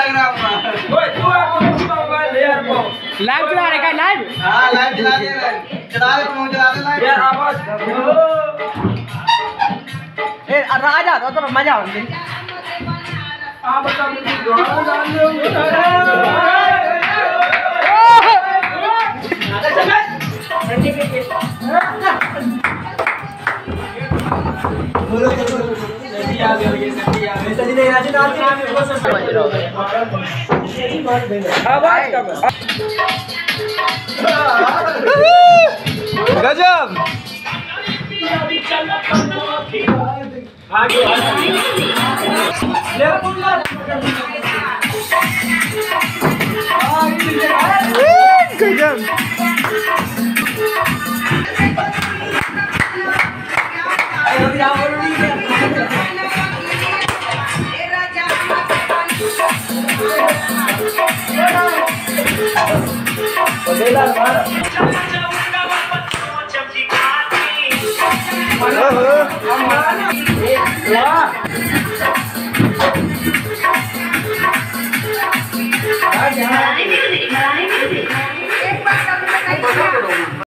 Instagram में। ओए तू मोबाइल ले यार को। लाइव चला रहे का लाइव? हां लाइव चला दे चला दे लाइव यार आवाज। ए राजा तो मजा आ रही। आ बता मुझे गाना डाल लो। बोलो जल्दी आ गए ये जल्दी आ गए जल्दी नहीं राजी डाल के आवाज कम गजब आगे ले गजब